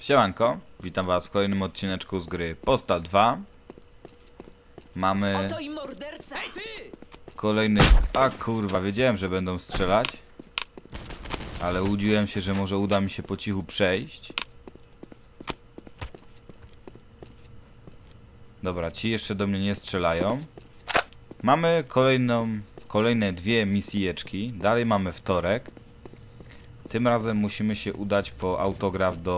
Siemanko, witam was w kolejnym odcineczku z gry Postal 2. Mamy Oto i morderca. kolejny... A kurwa, wiedziałem, że będą strzelać. Ale łudziłem się, że może uda mi się po cichu przejść. Dobra, ci jeszcze do mnie nie strzelają. Mamy kolejne dwie misijeczki. Dalej mamy wtorek. Tym razem musimy się udać po autograf do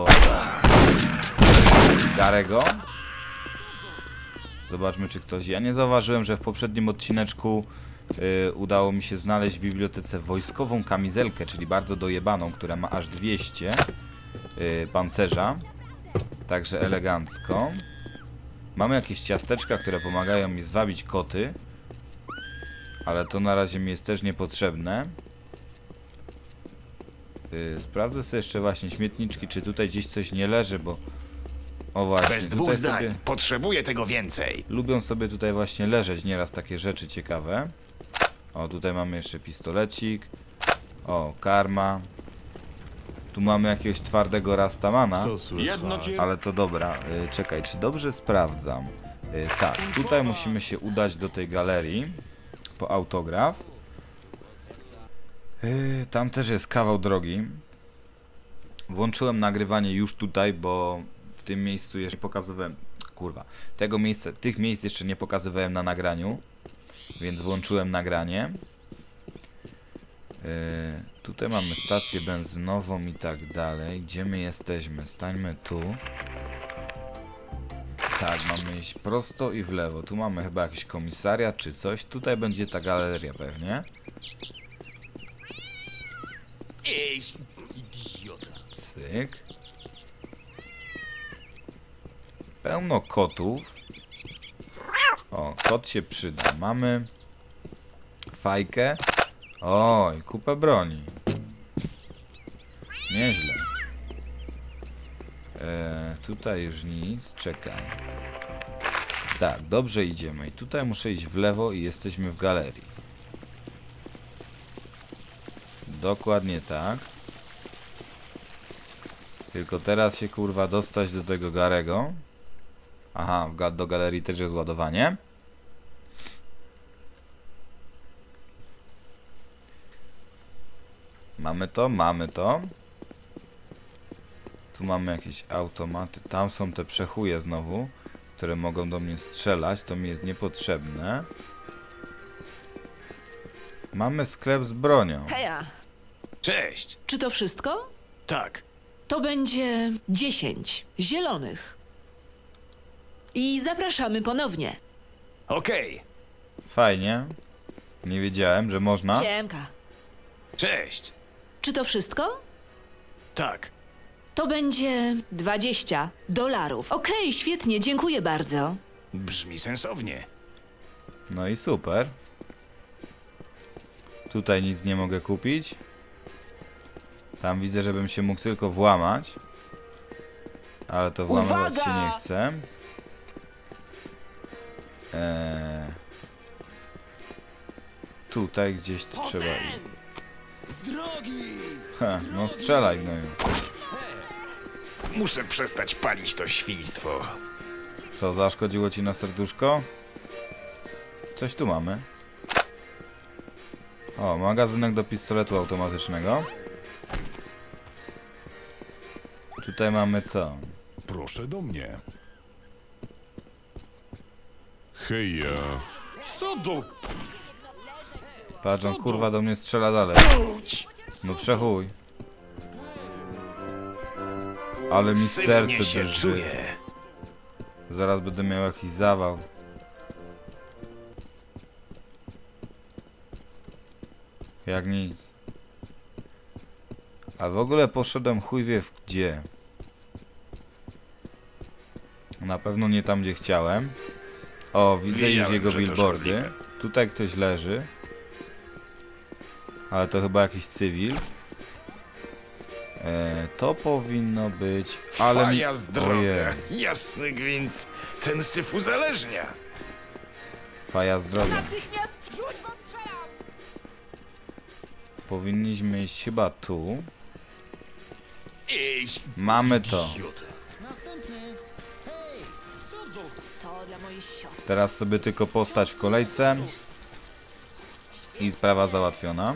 Garego. Zobaczmy, czy ktoś... Ja nie zauważyłem, że w poprzednim odcineczku udało mi się znaleźć w bibliotece wojskową kamizelkę, czyli bardzo dojebaną, która ma aż 200 pancerza. Także elegancko. Mamy jakieś ciasteczka, które pomagają mi zwabić koty. Ale to na razie mi jest też niepotrzebne. Sprawdzę sobie jeszcze właśnie śmietniczki, czy tutaj gdzieś coś nie leży, bo... O właśnie, Bez dwóch tutaj zdań. sobie... Potrzebuję tego więcej. Lubią sobie tutaj właśnie leżeć nieraz takie rzeczy ciekawe. O, tutaj mamy jeszcze pistolecik. O, karma. Tu mamy jakiegoś twardego rastamana. Ale to dobra. Czekaj, czy dobrze sprawdzam? Tak, tutaj musimy się udać do tej galerii po autograf. Tam też jest kawał drogi. Włączyłem nagrywanie już tutaj, bo w tym miejscu jeszcze nie pokazywałem... Kurwa, tych miejsc jeszcze nie pokazywałem na nagraniu. Więc włączyłem nagranie. Tutaj mamy stację benzynową i tak dalej. Gdzie my jesteśmy? Stańmy tu. Tak, mamy iść prosto i w lewo. Tu mamy chyba jakiś komisariat czy coś. Tutaj będzie ta galeria pewnie. Cyk. Pełno kotów. O, kot się przyda. Mamy fajkę. Oj, kupę broni. Nieźle. Tutaj już nic. Czekaj. Tak, dobrze idziemy. I tutaj muszę iść w lewo i jesteśmy w galerii. Dokładnie tak. Tylko teraz się kurwa dostać do tego Garego. Aha, do galerii też jest ładowanie. Mamy to, mamy to. Tu mamy jakieś automaty. Tam są te przechuje znowu, które mogą do mnie strzelać. To mi jest niepotrzebne. Mamy sklep z bronią. Heja, Cześć. czy to wszystko? Tak. To będzie 10 zielonych. I zapraszamy ponownie. Okej. Fajnie. Nie wiedziałem, że można. Siemka. Cześć. Czy to wszystko? Tak. To będzie $20. Okej, świetnie, dziękuję bardzo. Brzmi sensownie. No i super. Tutaj nic nie mogę kupić. Tam widzę, żebym się mógł tylko włamać. Ale to włamywać się nie chcę. Tutaj gdzieś to trzeba iść. Z drogi! Ha, no strzelaj gnoju. Muszę przestać palić to świństwo. Co, zaszkodziło ci na serduszko? Coś tu mamy. O, magazynek do pistoletu automatycznego. Tutaj mamy co? Proszę do mnie. Heja. Co do... Patrz, on kurwa do mnie strzela dalej. No przechuj. Ale mi serce Syfnie się drży. czuję. Zaraz będę miał jakiś zawał. Jak nic. A w ogóle poszedłem chuj wie w gdzie. Na pewno nie tam, gdzie chciałem. O, widzę już Wiedziałem, jego że to billboardy. szkodliwe. Tutaj ktoś leży. Ale to chyba jakiś cywil. To powinno być... Ale Faja zdrowia. Ojej. Jasny gwint. Ten syf uzależnia. Faja zdrowia. Natychmiast rzuć, bo strzelam! Powinniśmy iść chyba tu. Mamy to. To dla mojej siostry. Teraz sobie tylko postać w kolejce i sprawa załatwiona.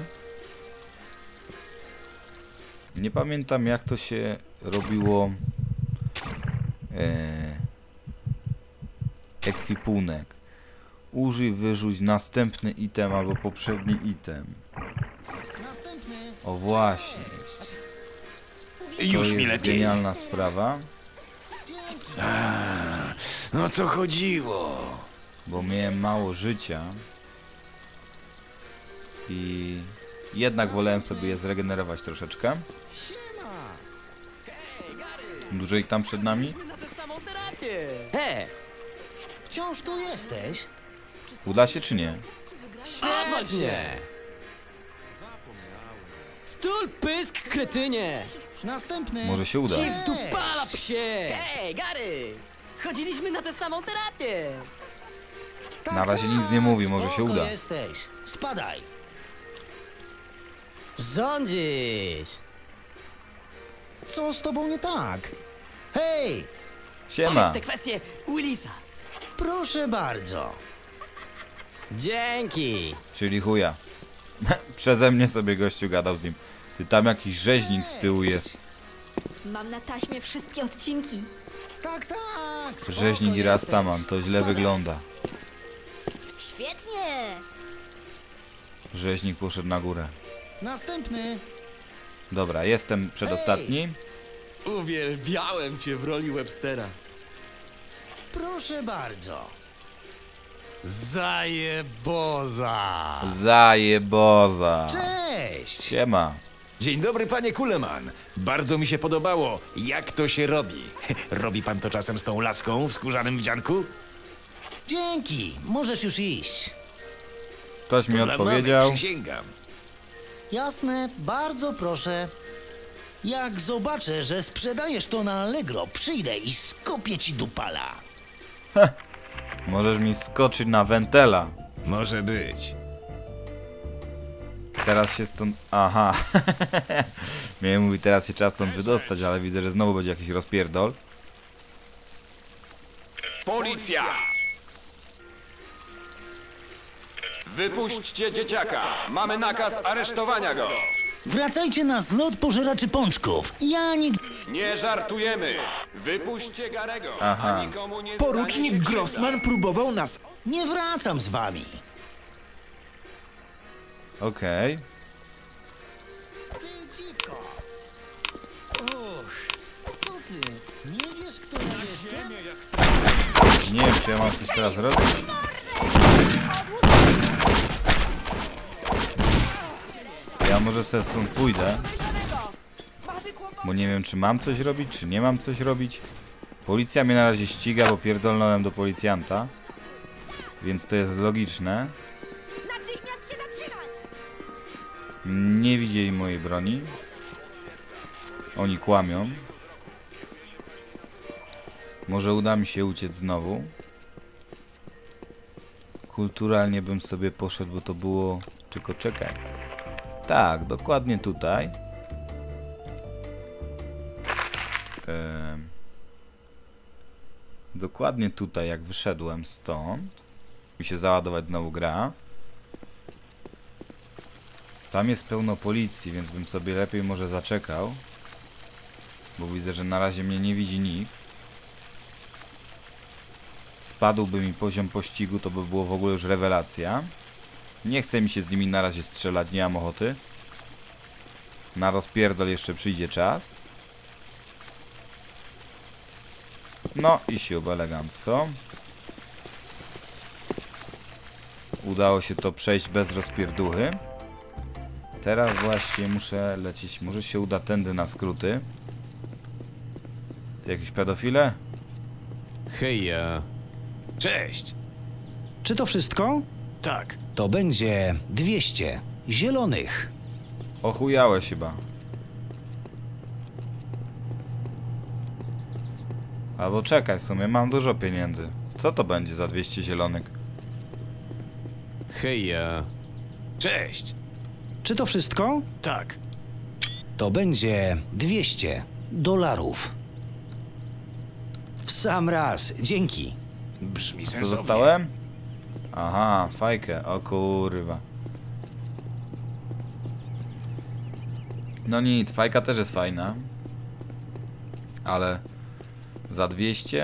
Nie pamiętam, jak to się robiło ekwipunek. Użyj, wyrzuć następny item albo poprzedni item. O właśnie, to Już mi jest lepiej. genialna sprawa, No to chodziło. bo miałem mało życia i jednak wolałem sobie je zregenerować troszeczkę. Dużo ich tam przed nami. He! Wciąż tu jesteś? Uda się czy nie? Świetnie! Stul pysk, kretynie! Następny. Może się uda. Ci wdupala psie! Hej, Gary! Chodziliśmy na tę samą terapię! Na razie nic nie mówi, może się spoko uda. jesteś. Spadaj. Rządzisz! Co z tobą nie tak? Hej, Siema. Powiedz te kwestie Willisa! proszę bardzo. Dzięki! Czyli chuja. Przeze mnie sobie gościu gadał z nim. Ty, tam jakiś rzeźnik z tyłu jest. Mam na taśmie wszystkie odcinki. Tak, tak. spoko Rzeźnik i jesteś. Rastaman, to źle wygląda. Świetnie! Rzeźnik poszedł na górę. Następny. Dobra, jestem przedostatni. Uwielbiałem cię w roli Webstera. Proszę bardzo. Zajeboza. Zajeboza. Cześć. Siema. Dzień dobry, panie Kuleman. Bardzo mi się podobało, jak to się robi. Robi pan to czasem z tą laską w skórzanym wdzianku? Dzięki. Możesz już iść. Ktoś mi Dla mamy, odpowiedział. przysięgam. Jasne, bardzo proszę. Jak zobaczę, że sprzedajesz to na Allegro, przyjdę i skopię ci dupala. Możesz mi skoczyć na wentela. Może być. Teraz się stąd... Aha. Miałem mówić, teraz się trzeba stąd wydostać, ale widzę, że znowu będzie jakiś rozpierdol. Policja! Wypuśćcie dzieciaka! Mamy nakaz aresztowania go! Wracajcie na zlot pożeraczy pączków. Ja nigdy... Nie żartujemy! Wypuśćcie Garego! Aha. A nikomu nie Porucznik stanie się krzywda. Grossman próbował nas. Nie wracam z wami. Okej. Ty dziwko. Och, co ty? Nie wiesz, kto ja jestem? Nie wiem, czy ja mam coś teraz robić. Ja może sobie stąd pójdę. Bo nie wiem, czy mam coś robić, czy nie mam coś robić. Policja mnie na razie ściga, bo pierdolnąłem do policjanta. Więc to jest logiczne. Natychmiast się zatrzymać! Nie widzieli mojej broni. Oni kłamią. Może uda mi się uciec znowu. Kulturalnie bym sobie poszedł, bo to było... Tylko czekaj. Tak, dokładnie tutaj. Dokładnie tutaj, jak wyszedłem stąd. Mi się załadować znowu gra. Tam jest pełno policji, więc bym sobie lepiej może zaczekał. Bo widzę, że na razie mnie nie widzi nikt. Spadłby mi poziom pościgu, to by było w ogóle już rewelacja. Nie chce mi się z nimi na razie strzelać, nie mam ochoty. Na rozpierdol jeszcze przyjdzie czas. No i siub, elegancko. Udało się to przejść bez rozpierduchy. Teraz właśnie muszę lecieć. Może się uda tędy na skróty. Ty jakieś pedofile? Heja! Cześć. Czy to wszystko? Tak. To będzie 200 zielonych. Ochujałeś chyba. Albo czekaj, w sumie mam dużo pieniędzy. Co to będzie za 200 zielonych? Heja! Cześć. Czy to wszystko? Tak. To będzie 200 dolarów. W sam raz, dzięki. Brzmi Co sensownie. dostałem? Aha, fajkę, o kurwa. No nic, fajka też jest fajna. Ale za 200?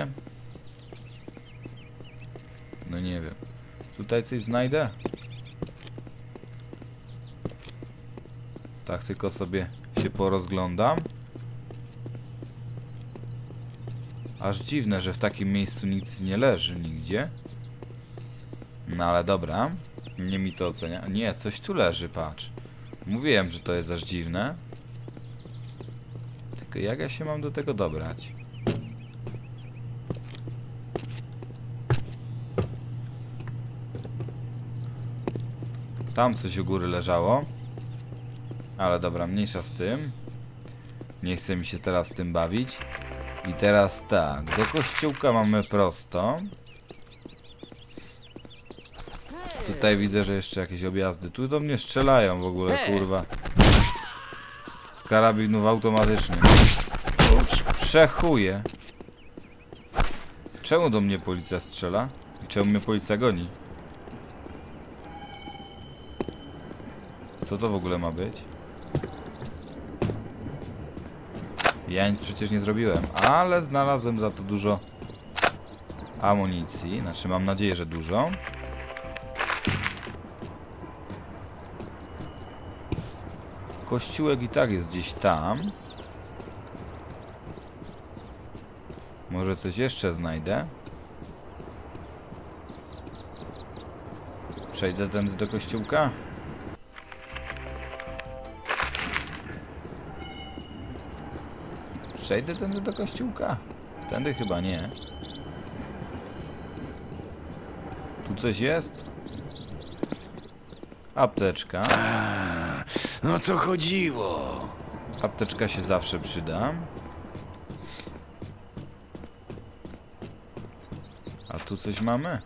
No nie wiem. Tutaj coś znajdę? Tak tylko sobie się porozglądam. Aż dziwne, że w takim miejscu nic nie leży nigdzie. No ale dobra. Nie mi to ocenia. Nie, coś tu leży, patrz. Mówiłem, że to jest aż dziwne. Tylko jak ja się mam do tego dobrać? Tam coś u góry leżało. Ale dobra, mniejsza z tym. Nie chce mi się teraz tym bawić. I teraz tak, do kościółka mamy prosto. Tutaj widzę, że jeszcze jakieś objazdy. Tu do mnie strzelają w ogóle, kurwa. Z karabinów automatycznych. Przechuje. Czemu do mnie policja strzela? I czemu mnie policja goni? Co to w ogóle ma być? Ja nic przecież nie zrobiłem, ale znalazłem za to dużo amunicji. Znaczy mam nadzieję, że dużo. Kościółek i tak jest gdzieś tam. Może coś jeszcze znajdę. Przejdę tędy do kościółka. Przejdę tędy do kościółka? Tędy chyba nie. Tu coś jest? Apteczka. No to chodziło. Apteczka się zawsze przyda. A tu coś mamy?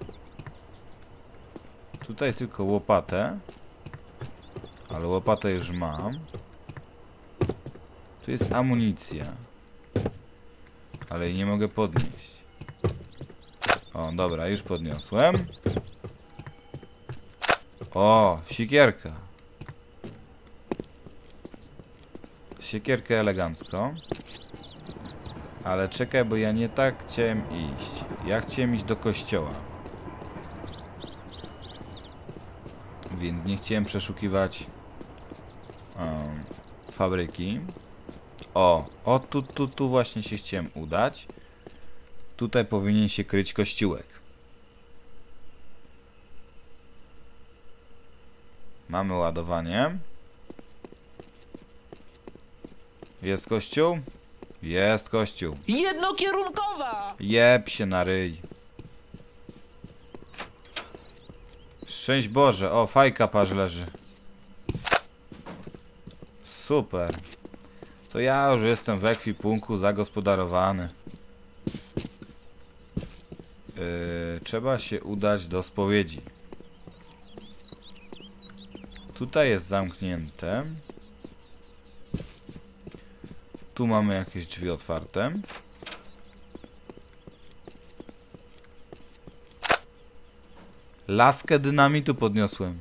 Tutaj tylko łopatę. Ale łopatę już mam. Tu jest amunicja. Ale jej nie mogę podnieść. O, dobra, już podniosłem. O, siekierka. Siekierkę elegancko. Ale czekaj, bo ja nie tak chciałem iść. Ja chciałem iść do kościoła. Więc nie chciałem przeszukiwać fabryki. O, tu właśnie się chciałem udać. Tutaj powinien się kryć kościółek. Mamy ładowanie. Jest kościół? Jest kościół. Jednokierunkowa! Jeb się na ryj. Szczęść Boże. O, fajka patrz leży. Super. To ja już jestem w ekwipunku zagospodarowany. Trzeba się udać do spowiedzi. Tutaj jest zamknięte. Tu mamy jakieś drzwi otwarte. Laskę dynamitu podniosłem.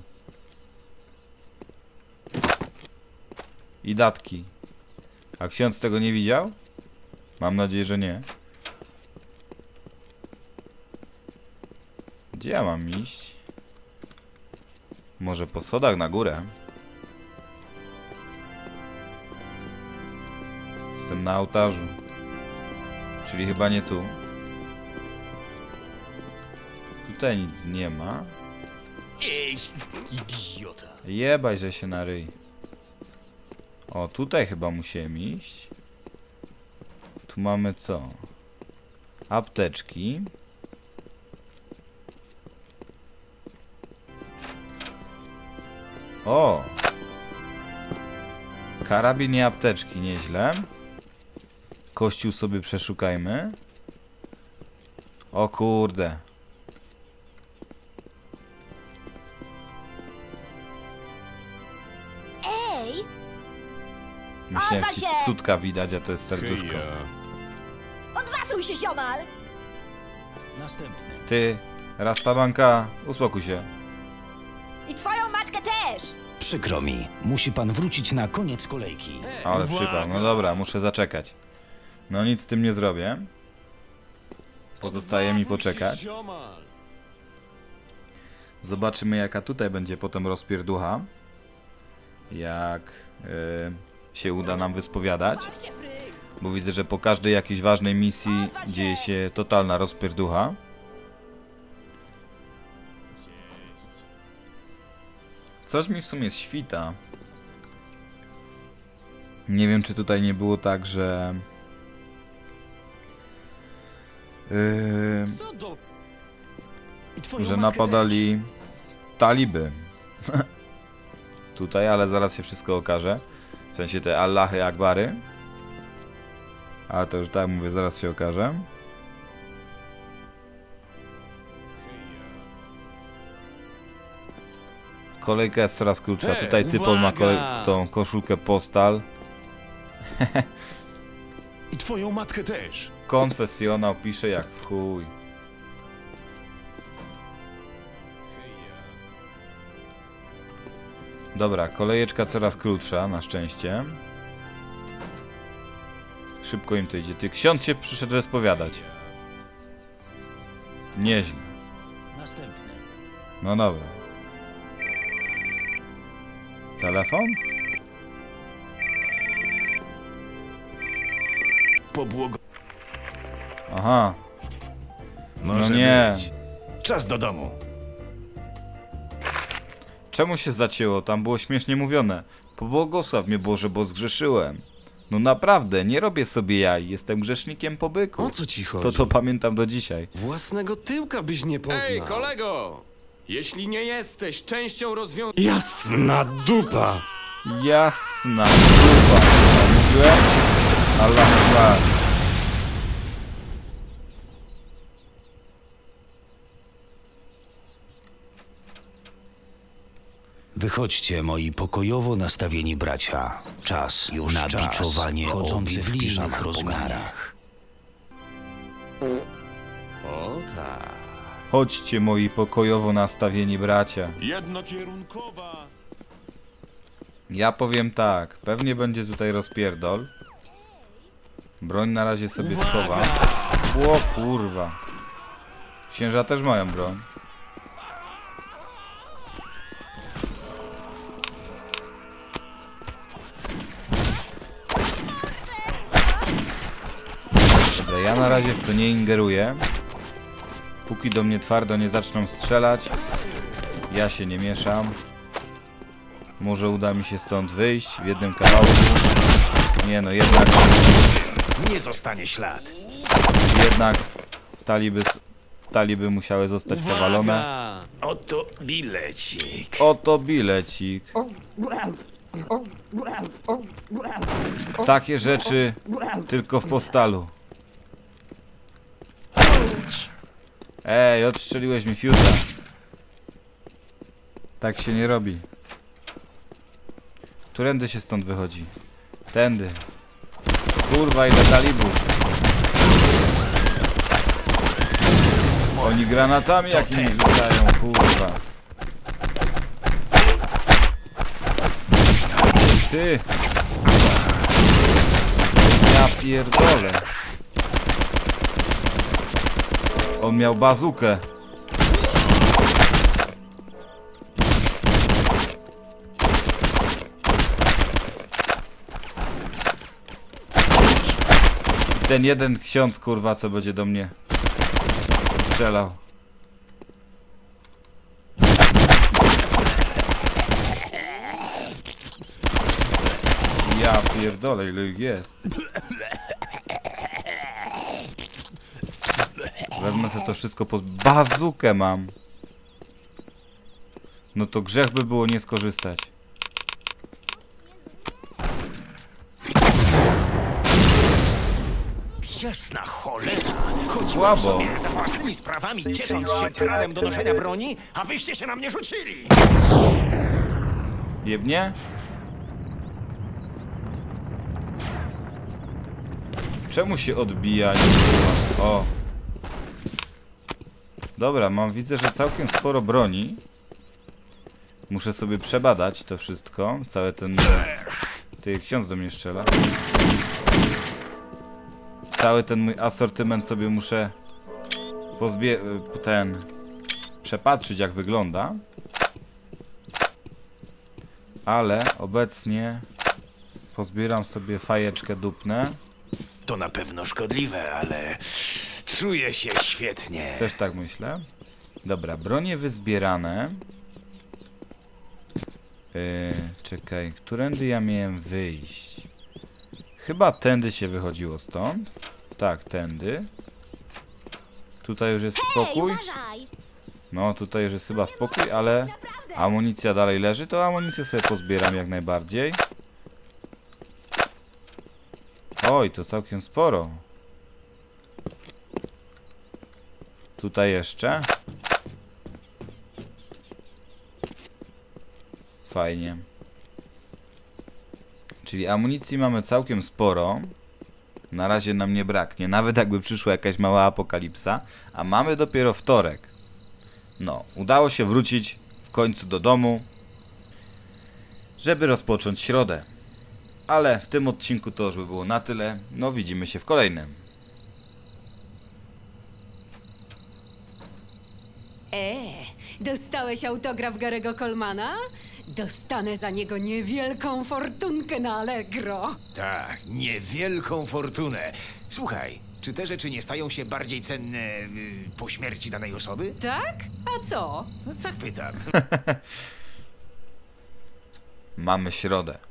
I datki. A ksiądz tego nie widział? Mam nadzieję, że nie. Gdzie ja mam iść? Może po schodach na górę? Jestem na ołtarzu. Czyli chyba nie tu. Tutaj nic nie ma. Ej, idiota. Jebaj, że się na ryj. O, tutaj chyba musiałem iść. Tu mamy co? Apteczki. O! Karabin i apteczki, nieźle. Kościół sobie przeszukajmy. O kurde. Ej, Myślałem, Odwal że się! sutka widać, a to jest serduszko. Heja. odwafluj się, ziomal! Następny. Ty, Rastabanka, uspokój się. I twoją matkę też! Przykro mi, musi pan wrócić na koniec kolejki. Ale przypał, no dobra, muszę zaczekać. No nic z tym nie zrobię. Pozostaje mi poczekać. Zobaczymy jaka tutaj będzie potem rozpierducha. Jak się uda nam wyspowiadać. Bo widzę, że po każdej jakiejś ważnej misji dzieje się totalna rozpierducha. Coś mi w sumie świta. Nie wiem, czy tutaj nie było tak, że... że napadali taliby. Tutaj, ale zaraz się wszystko okaże. W sensie te Allahy Akbary. Ale to już tak mówię, zaraz się okaże. Kolejka jest coraz krótsza. Tutaj typol ma tą koszulkę postal. I twoją matkę też. Konfesjonał pisze jak w chuj. Dobra, kolejeczka coraz krótsza, na szczęście. Szybko im to idzie. Ty, ksiądz się przyszedł wyspowiadać. Nieźle. Następny. No dobra. Telefon? Aha. Może No nie. być. Czas do domu. Czemu się zacięło? Tam było śmiesznie mówione. Pobłogosław mnie Boże, bo zgrzeszyłem. No naprawdę, nie robię sobie jaj. Jestem grzesznikiem po byku. O co ci chodzi? To pamiętam do dzisiaj. Własnego tyłka byś nie poznał. Ej, kolego! Jeśli nie jesteś częścią rozwiązania... Jasna dupa! Jasna dupa. Mówiłem? Allah Akbar. Wychodźcie, moi pokojowo nastawieni bracia. Czas już na biczowanie chodzący w licznych rozmiarach. O tak. Chodźcie, moi pokojowo nastawieni bracia. Jednokierunkowa. Ja powiem tak, pewnie będzie tutaj rozpierdol. Broń na razie sobie schowam. O kurwa. Księża też mają broń. Dobra, ja na razie w to nie ingeruję. Póki do mnie twardo nie zaczną strzelać, ja się nie mieszam. Może uda mi się stąd wyjść w jednym kawałku. Nie no, Nie zostanie ślad. jednak taliby musiały zostać powalone. Oto bilecik. Oto bilecik. Takie rzeczy tylko w postalu. Ej, odstrzeliłeś mi fiuta. Tak się nie robi. Którędy się stąd wychodzi? Tędy. Kurwa, ile talibów. Oni granatami jakimi rzucają, kurwa. Ty. Ja pierdolę. On miał bazukę. Ten jeden ksiądz, kurwa, co będzie do mnie strzelał. Ja pierdolę, ile ich jest. Wezmę sobie to wszystko po... Bazukę mam! No to grzech by było nie skorzystać. Jasna cholera. Słabo. Sobie za własnymi sprawami, ciesząc się prawem do noszenia broni, a wyście się na mnie rzucili. Jebnie? Czemu się odbija? O. Dobra, widzę, że całkiem sporo broni. Muszę sobie przebadać to wszystko. Cały ten... Ty, ksiądz do mnie strzela. Cały ten mój asortyment sobie muszę przepatrzyć, jak wygląda. Ale obecnie pozbieram sobie fajeczkę dupnę. To na pewno szkodliwe, ale czuję się świetnie. Też tak myślę. Dobra, bronie wyzbierane. Czekaj, którędy ja miałem wyjść? Chyba tędy się wychodziło stąd. Tak, tędy. Tutaj już jest spokój. uważaj! No, tutaj już jest chyba spokój, ale amunicja dalej leży, to amunicję sobie pozbieram jak najbardziej. Oj, to całkiem sporo. Tutaj jeszcze. Fajnie. Czyli amunicji mamy całkiem sporo. Na razie nam nie braknie, nawet jakby przyszła jakaś mała apokalipsa. A mamy dopiero wtorek. No, udało się wrócić w końcu do domu, żeby rozpocząć środę. Ale w tym odcinku to już by było na tyle. No, widzimy się w kolejnym. Dostałeś autograf Garego Colemana? Dostanę za niego niewielką fortunkę na Allegro. Tak, niewielką fortunę. Słuchaj, czy te rzeczy nie stają się bardziej cenne po śmierci danej osoby? Tak? A co? No tak pytam. Mamy środę.